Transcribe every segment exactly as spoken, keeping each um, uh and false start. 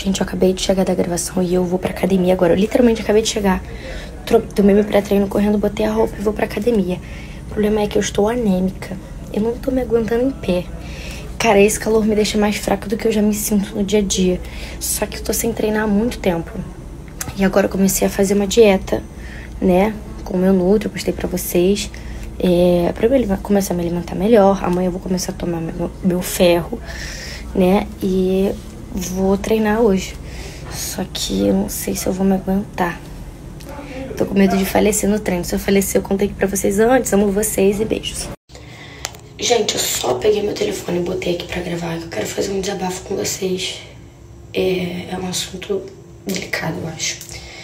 Gente, eu acabei de chegar da gravação e eu vou pra academia agora. Eu literalmente acabei de chegar. Tomei meu pré-treino correndo, botei a roupa e vou pra academia. O problema é que eu estou anêmica. Eu não tô me aguentando em pé. Cara, esse calor me deixa mais fraca do que eu já me sinto no dia a dia. Só que eu tô sem treinar há muito tempo. E agora eu comecei a fazer uma dieta, né? Com o meu Nutri, eu postei pra vocês. É, pra eu começar a me alimentar melhor. Amanhã eu vou começar a tomar meu, meu ferro, né? E vou treinar hoje. Só que eu não sei se eu vou me aguentar. Tô com medo de falecer no treino. Se eu falecer, eu contei aqui pra vocês antes. Amo vocês e beijos. Gente, eu só peguei meu telefone e botei aqui pra gravar. Eu quero fazer um desabafo com vocês. É, é um assunto delicado, eu acho.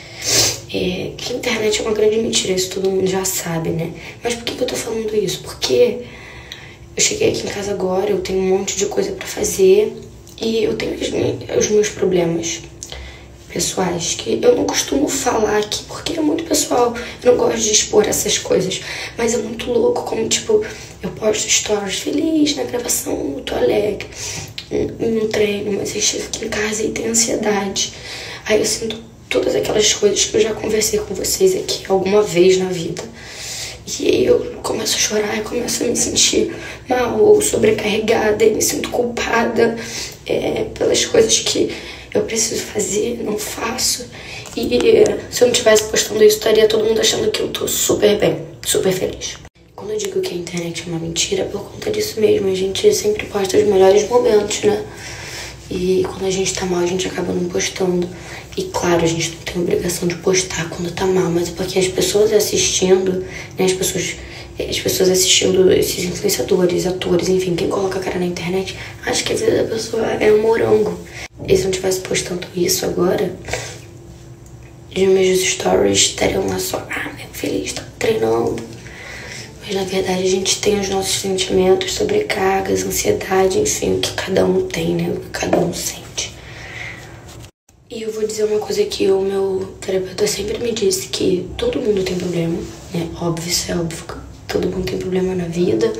É, que a internet é uma grande mentira, isso todo mundo já sabe, né? Mas por que, que eu tô falando isso? Porque eu cheguei aqui em casa agora, eu tenho um monte de coisa pra fazer e eu tenho os, os meus problemas pessoais, que eu não costumo falar aqui porque é muito pessoal, eu não gosto de expor essas coisas, mas é muito louco como, tipo, eu posto stories feliz na gravação, eu tô alegre, no treino, mas eu chego aqui em casa e tenho ansiedade, aí eu sinto todas aquelas coisas que eu já conversei com vocês aqui alguma vez na vida, e aí eu começo a chorar, eu começo a me sentir mal ou sobrecarregada e me sinto culpada é, pelas coisas que eu preciso fazer, não faço. E se eu não estivesse postando isso, estaria todo mundo achando que eu tô super bem, super feliz. Quando eu digo que a internet é uma mentira, é por conta disso mesmo. A gente sempre posta os melhores momentos, né? E quando a gente tá mal, a gente acaba não postando. E claro, a gente não tem obrigação de postar quando tá mal, mas é porque as pessoas assistindo, né? As pessoas, as pessoas assistindo esses influenciadores, atores, enfim, quem coloca a cara na internet, acha que a vida da pessoa é um morango. E se eu não estivesse postando isso agora, os meus stories estariam lá só, ah, meu feliz, tô treinando. Mas na verdade a gente tem os nossos sentimentos, sobrecargas, ansiedade, enfim, o que cada um tem, né? O que cada um sente. E eu vou dizer uma coisa que o meu terapeuta sempre me disse, que todo mundo tem problema, né? Óbvio, isso é óbvio, todo mundo tem problema na vida.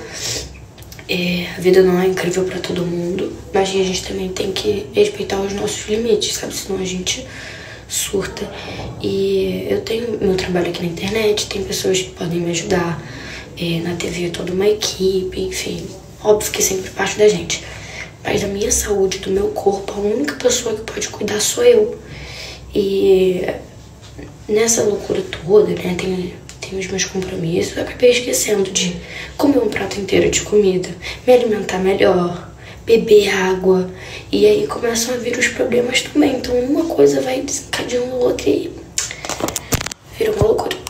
É, a vida não é incrível pra todo mundo, mas a gente também tem que respeitar os nossos limites, sabe? Senão a gente surta. E eu tenho meu trabalho aqui na internet, tem pessoas que podem me ajudar. É, na T V toda uma equipe, enfim, óbvio que sempre parte da gente. Mas da minha saúde, do meu corpo, a única pessoa que pode cuidar sou eu. E nessa loucura toda, né, tem... tem os meus compromissos, eu acabei esquecendo de comer um prato inteiro de comida, me alimentar melhor, beber água, e aí começam a vir os problemas também. Então uma coisa vai desencadeando a outra e vira uma loucura.